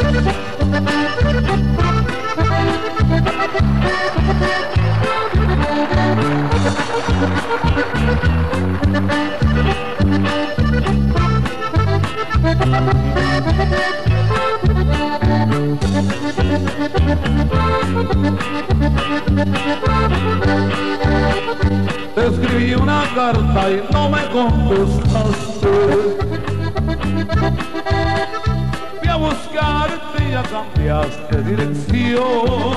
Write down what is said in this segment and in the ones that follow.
Te escribí una carta y no me contestaste. Fui a buscarte y ya cambiaste dirección.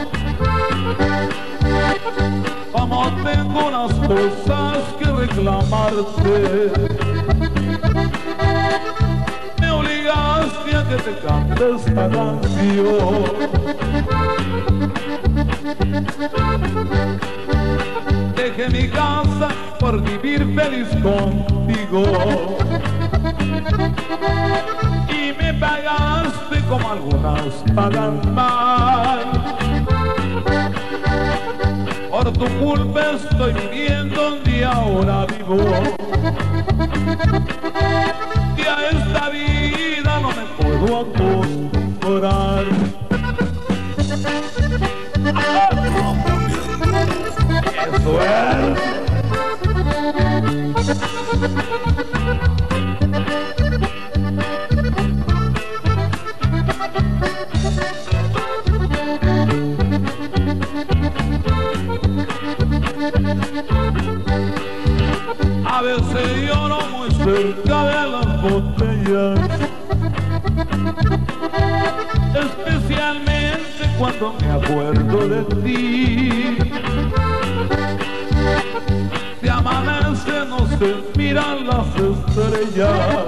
Como tengo unas cosas que reclamarte, me obligaste a que te cante esta canción. Dejé mi casa por vivir feliz contigo y me pagaste como algunas pagan mal. Por tu culpa estoy viviendo donde ahora vivo, y a esta vida no me puedo acostumbrar. Eso es. A veces lloro muy cerca de las botellas, especialmente cuando me acuerdo de ti. Si amanece no se miran las estrellas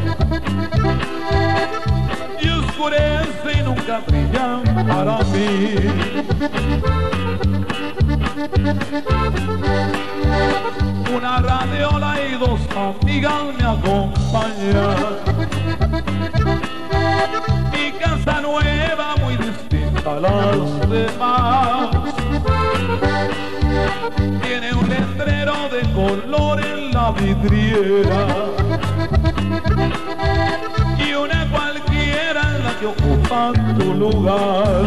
y oscurece y nunca brillan para mí. Una radiola y dos amigas me acompañan. Mi casa nueva muy distinta a las demás. Tiene un letrero de color en la vidriera y una cualquiera en la que ocupa tu lugar.